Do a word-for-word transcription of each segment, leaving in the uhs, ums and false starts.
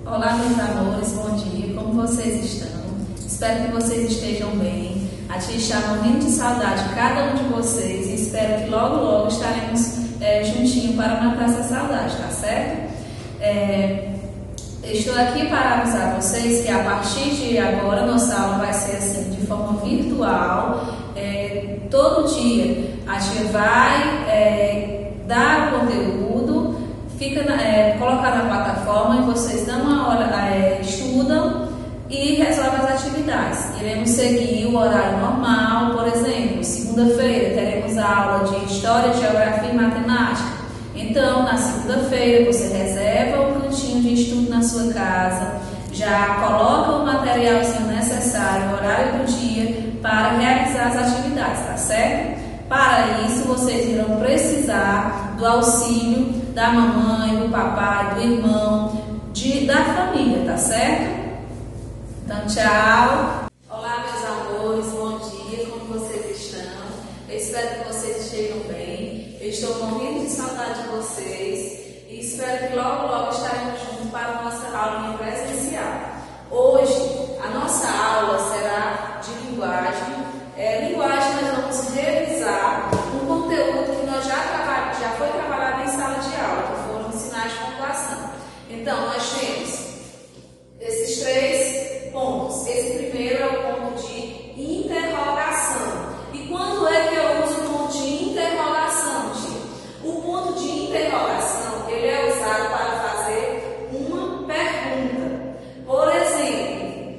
Olá, meus amores, bom dia, como vocês estão? Espero que vocês estejam bem. A tia está morrendo de saudade de cada um de vocês e espero que logo, logo estaremos é, juntinhos para matar essa saudade, tá certo? É, estou aqui para avisar vocês que a partir de agora nossa aula vai ser assim, de forma virtual. É, todo dia a tia vai é, dar o conteúdo, fica na, é, colocar na plataforma e vocês dão uma hora, é, estudam e resolvem as atividades. Iremos seguir o horário normal, por exemplo, segunda-feira teremos a aula de História, Geografia e Matemática. Então, na segunda-feira você reserva um cantinho de estudo na sua casa, já coloca o materialzinho necessário, o horário do dia, para realizar as atividades, tá certo? Para isso, vocês irão precisar do auxílio da mamãe, do papai, do irmão, de, da família, tá certo? Então, tchau! Olá, meus amores, bom dia, como vocês estão? Eu espero que vocês estejam bem. Eu estou morrendo de saudade de vocês e espero que logo, logo estaremos juntos para a nossa aula presencial. Hoje, a nossa aula será de linguagem. É, linguagem, nós vamos revisar um conteúdo que nós já, trabalha, já foi trabalhado em sala de aula, que foram sinais de pontuação. Então, nós temos esses três pontos. Esse primeiro é o ponto de interrogação. E quando é que eu uso o ponto de interrogação, tia? O ponto de interrogação, ele é usado para fazer uma pergunta. Por exemplo,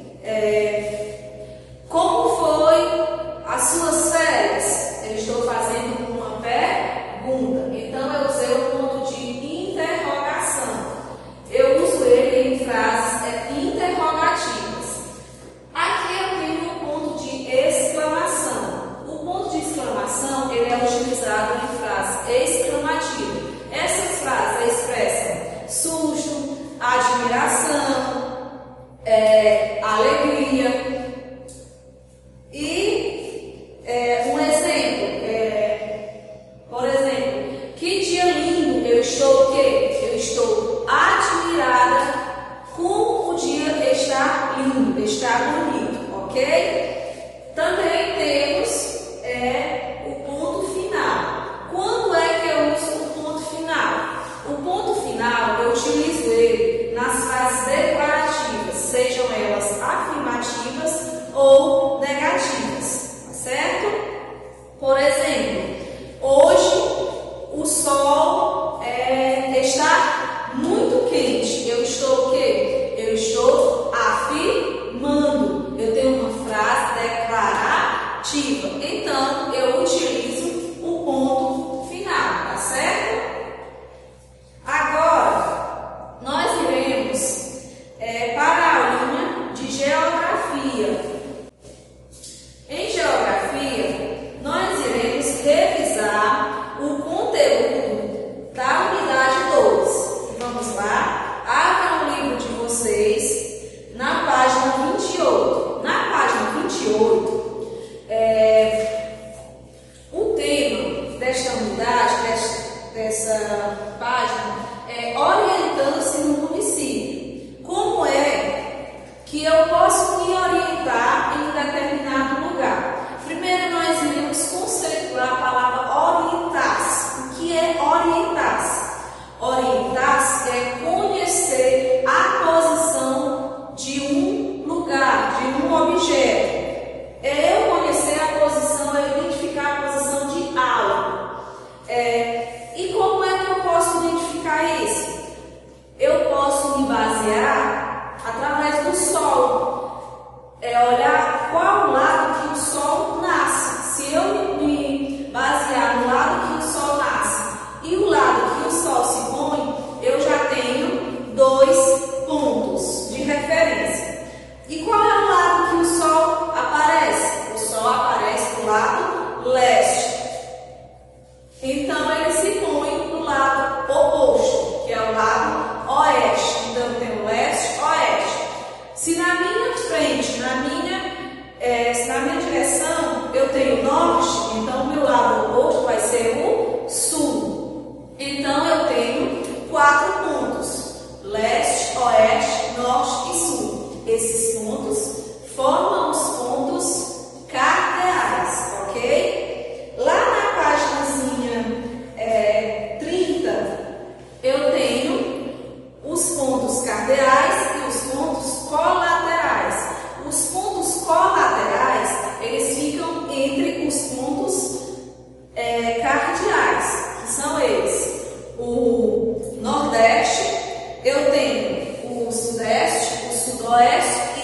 é, como foi as suas férias? Eu estou fazendo uma pergunta. Então, eu usei o ponto de interrogação. Eu uso ele em frases é, interrogativas. Aqui eu tenho o ponto de exclamação. O ponto de exclamação ele é utilizado em frases exclamativas. Essas frases expressam susto, admiração, é, alegria. E é, um exemplo, é, por exemplo, que dia lindo, eu estou o quê? Eu estou admirada como o dia está lindo, está bonito, ok? Também temos é, o ponto final. Quando é que eu uso o ponto final? O ponto final eu utilizo ele nas frases declarativas, sejam elas afirmativas ou negativas, tá certo? Por exemplo, hoje o sol é, está muito quente. Eu estou o quê? Eu estou afirmando. Eu tenho uma frase declarativa. Então, eu utilizo o ponto final, tá certo? Agora, nós iremos é, para a aulinha de geografia. Em geografia, nós iremos revisar o conteúdo da unidade dois. Vamos lá? Abram o livro de vocês na página vinte e oito. Na página vinte e oito, é, o tema desta unidade, desta, dessa página, é orientando-se no município. Como é que eu posso me orientar em um determinado lugar? Primeiro, nós iremos conceituar a palavra orientar-se. O que é orientar-se? Orientar-se é conhecer a posição de um lugar, de um objeto. É eu conhecer a posição, é identificar a posição de algo. É, e como é que eu posso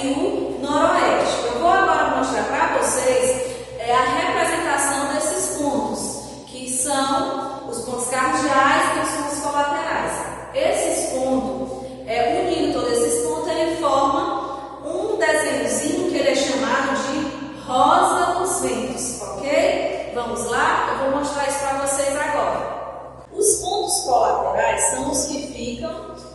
e o noroeste. Eu vou agora mostrar para vocês é, a representação desses pontos, que são os pontos cardeais e os pontos colaterais. Esses pontos, é, unindo todos esses pontos, ele forma um desenhozinho que ele é chamado de rosa dos ventos, ok? Vamos lá? Eu vou mostrar isso para vocês agora. Os pontos colaterais são os que ficam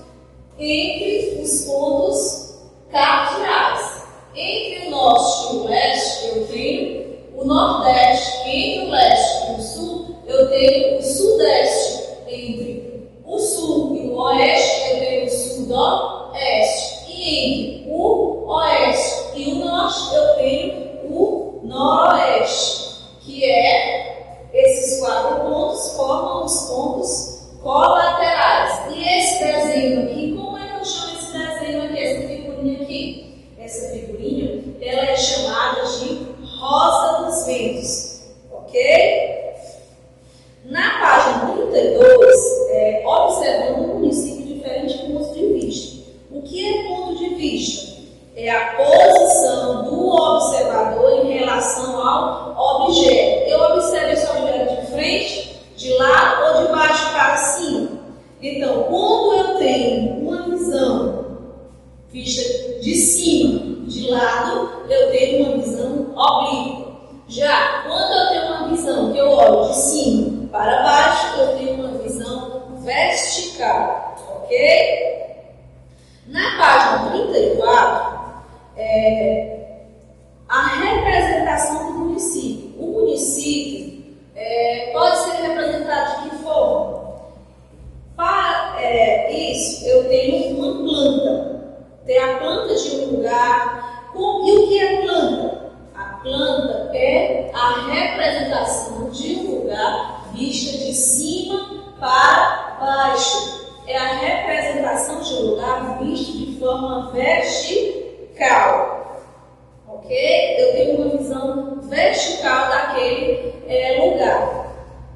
entre os pontos cardeais. Entre o norte e o leste, eu tenho o nordeste. Entre o leste e o sul, eu tenho o sudeste. Entre o sul e o oeste, eu tenho o sudoeste. E entre o oeste e o norte, eu tenho o noroeste, que é esses quatro pontos formam os pontos colaterais. E esse desenho aqui, como é que eu chamo esse desenho aqui, essa figurinha aqui? Essa figurinha, ela é chamada de rosa dos ventos, ok? Na página trinta e dois, é, observando um município diferente de ponto de vista. O que é ponto de vista? É a posição do observador em relação ao objeto. Eu observo esse objeto de frente, de lado ou de baixo para cima. Então, quando eu tenho uma visão vista de cima, de lado, eu tenho uma visão oblíqua. Já quando eu tenho uma visão que eu olho de cima para baixo, eu tenho uma visão vertical, ok? Na página trinta e quatro, é, a representação do município. O município é, pode ser representado de que forma? Para é, isso, eu tenho uma planta. Tem a planta de um lugar. Com, e o que é planta? A planta é a representação de um lugar vista de cima para baixo. É a representação de um lugar visto de forma vertical, ok? Eu tenho uma visão vertical daquele é, lugar.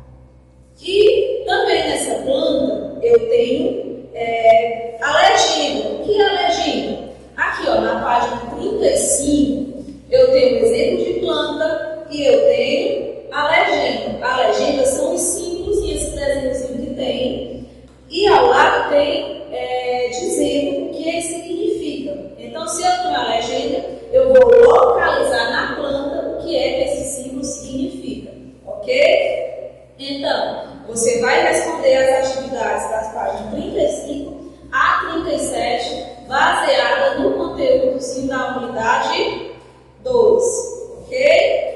E também nessa planta eu tenho é, a legenda. O que é a legenda? Aqui, ó, na página trinta e cinco, eu tenho um exemplo de planta e eu tenho a legenda. A legenda são os símbolos e esse desenhozinho que tem. E ao lado tem é, dizendo o que ele significa. Então, se eu tenho a legenda, eu vou localizar na planta o que é que esse símbolo significa, ok? Então, você vai responder as atividades das páginas trinta e cinco a trinta e sete, baseada no conteúdozinho da unidade dois, ok?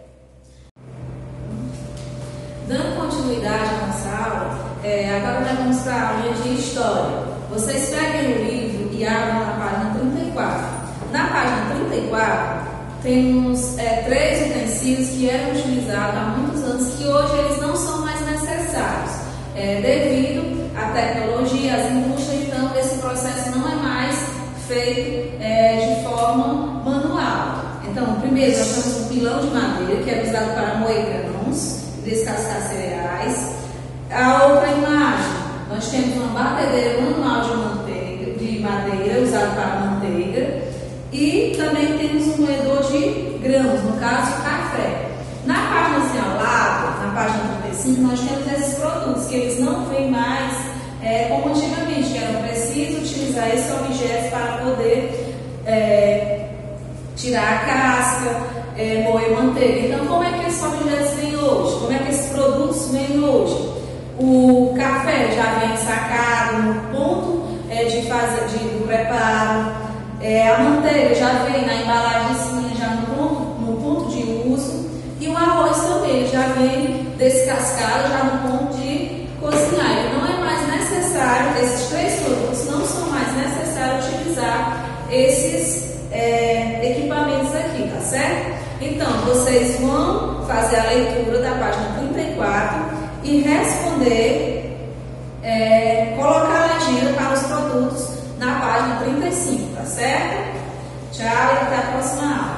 Dando continuidade à nossa aula, é, agora nós vamos para a aula de História. Vocês peguem o livro e abram na página trinta e quatro. Na página trinta e quatro, temos é, três utensílios que eram utilizados há muitos anos, que hoje eles não são mais necessários, é, devido à tecnologia, às indústrias. Então, esse processo não é mais feito é, de forma manual. Então, primeiro, nós temos um pilão de madeira, que é usado para moer grãos, descascar cereais. A outra imagem, nós temos uma batedeira manual de, manteiga, de madeira, usada para manteiga, e também temos um moedor de grãos, no caso, café. Na página assim, ao lado, na página trinta e cinco, nós temos esses produtos, que eles não vêm mais é, como antigamente, que era preciso utilizar esses objetos para poder é, tirar a casca, é, moer manteiga. Então, como é que esses objetos vêm hoje? Como é que esses produtos vêm hoje? O café já vem sacado no ponto é, de fazer de, do preparo, é, a manteiga já vem na embalagenzinha, já no ponto, no ponto de uso, e o arroz também já vem descascado, já no ponto de cozinhar. Ele não é mais necessário, esses três produtos não são mais necessários utilizar esses é, equipamentos aqui, tá certo? Então, vocês vão fazer a leitura da página trinta e quatro e responder, é, colocar a legenda para os produtos na página trinta e cinco, tá certo? Tchau e até a próxima aula.